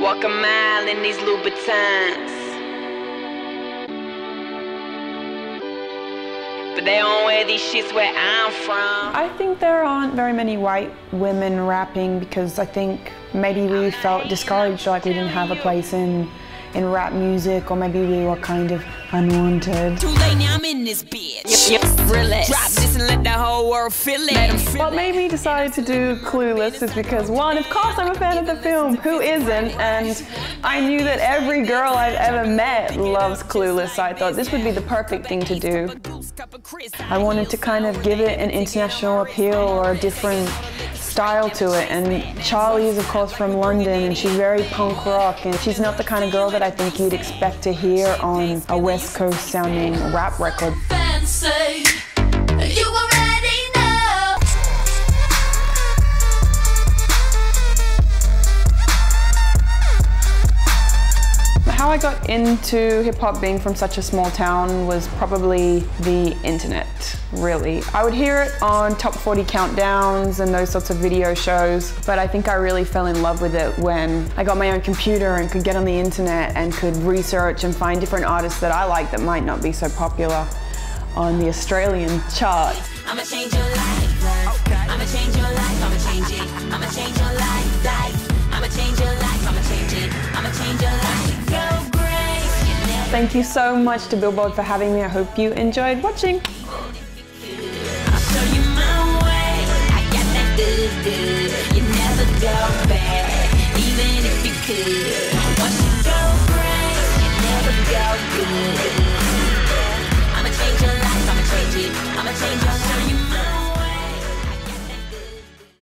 Walk a mile in these Louboutins, but they don't wear these shits where I'm from. I think there aren't very many white women rapping because I think maybe we felt discouraged, like we didn't have a place in rap music, or maybe we were kind of unwanted. Too late now, I'm in this bitch. Relax. Drop this and let the whole world feel it. What made me decide to do Clueless is because, one, of course I'm a fan of the film, who isn't? And I knew that every girl I've ever met loves Clueless, so I thought this would be the perfect thing to do. I wanted to kind of give it an international appeal or a different style to it, and Charlie is of course from London and she's very punk rock, and she's not the kind of girl that I think you'd expect to hear on a West Coast sounding rap record. Fancy, you already know. How I got into hip-hop being from such a small town was probably the internet, really. I would hear it on Top 40 countdowns and those sorts of video shows, but I think I really fell in love with it when I got my own computer and could get on the internet and could research and find different artists that I like that might not be so popular on the Australian chart. I'ma change your life. I'ma change your life. I'ma change it. I'ma change your life. I'ma change your life. I'ma change it. I'ma change your life. Go great. Thank you so much to Billboard for having me. I hope you enjoyed watching. I'll show you my way. I got that good. You never go back, even if you could. Once you go great, you never go good. I'ma change your life. I'ma change it. I'ma change your life.